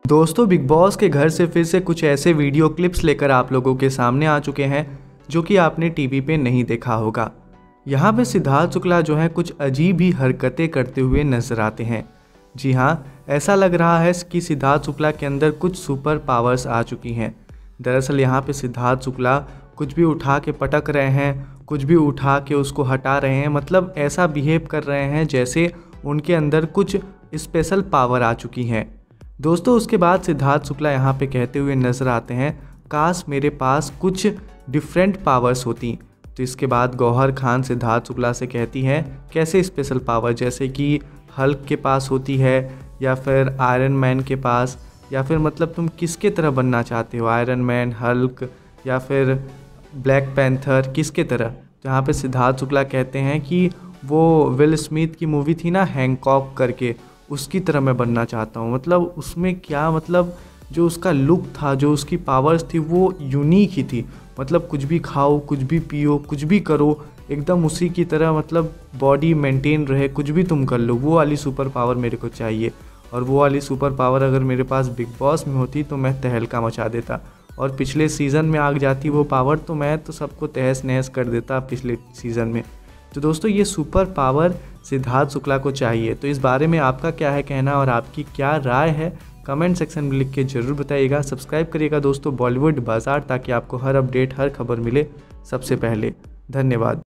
दोस्तों big boss के घर से फिर से कुछ ऐसे वीडियो क्लिप्स लेकर आप लोगों के सामने आ चुके हैं जो कि आपने टीवी पे नहीं देखा होगा। यहाँ पे सिद्धार्थ शुक्ला जो है कुछ अजीब ही हरकतें करते हुए नजर आते हैं। जी हाँ, ऐसा लग रहा है कि सिद्धार्थ शुक्ला के अंदर कुछ सुपर पावर्स आ चुकी हैं। दरअसल यहाँ पे सिद्धार्थ शुक्ला कुछ भी उठा के पटक रहे हैं, कुछ भी उठा के उसको हटा रहे हैं, मतलब ऐसा बिहेव कर रहे हैं जैसे उनके अंदर कुछ स्पेशल पावर आ चुकी हैं। दोस्तों उसके बाद सिद्धार्थ शुक्ला यहाँ पे कहते हुए नजर आते हैं, काश मेरे पास कुछ डिफरेंट पावर्स होती। तो इसके बाद गौहर खान सिद्धार्थ शुक्ला से कहती हैं, कैसे स्पेशल पावर, जैसे कि हल्क के पास होती है या फिर आयरन मैन के पास, या फिर मतलब तुम किसके तरह बनना चाहते हो, आयरन मैन, हल्क या फिर ब्लैक पैंथर, किसके तरह। तो यहाँ पे सिद्धार्थ शुक्ला कहते हैं कि वो विल स्मिथ की मूवी थी ना हैंकॉक करके, उसकी तरह मैं बनना चाहता हूँ। मतलब उसमें क्या, मतलब जो उसका लुक था, जो उसकी पावर्स थी वो यूनिक ही थी। मतलब कुछ भी खाओ, कुछ भी पियो, कुछ भी करो, एकदम उसी की तरह, मतलब बॉडी मेंटेन रहे, कुछ भी तुम कर लो। वो वाली सुपर पावर मेरे को चाहिए। और वो वाली सुपर पावर अगर मेरे पास बिग बॉस में होती तो मैं तहलका मचा देता। और पिछले सीज़न में आ जाती वो पावर तो मैं तो सबको तहस नहस कर देता पिछले सीज़न में। तो दोस्तों ये सुपर पावर सिद्धार्थ शुक्ला को चाहिए। तो इस बारे में आपका क्या है कहना और आपकी क्या राय है, कमेंट सेक्शन में लिख के ज़रूर बताइएगा। सब्सक्राइब करिएगा दोस्तों बॉलीवुड बाजार, ताकि आपको हर अपडेट, हर खबर मिले सबसे पहले। धन्यवाद।